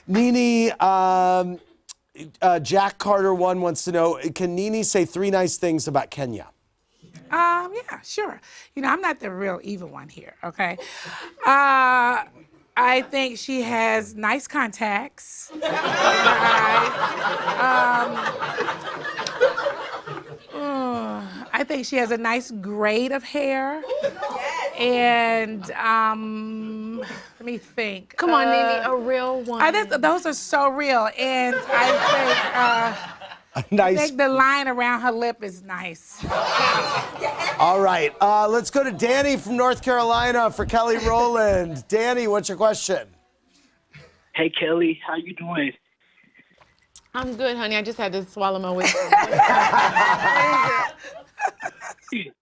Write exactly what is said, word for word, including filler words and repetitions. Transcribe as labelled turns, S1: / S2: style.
S1: Nene, um, uh, Jack Carter one wants to know, can Nene say three nice things about Kenya?
S2: Um, yeah, sure. You know, I'm not the real evil one here, okay? Uh, I think she has nice contacts. um, uh, I think she has a nice grade of hair. And um, let me think.
S3: Come on,
S2: uh,
S3: Nene, a real one.
S2: I think those are so real. And I think, uh,
S1: nice.
S2: I think the line around her lip is nice.
S1: All right, uh, let's go to Danny from North Carolina for Kelly Rowland. Danny, what's your question?
S4: Hey, Kelly, how you doing?
S3: I'm good, honey. I just had to swallow my whistle.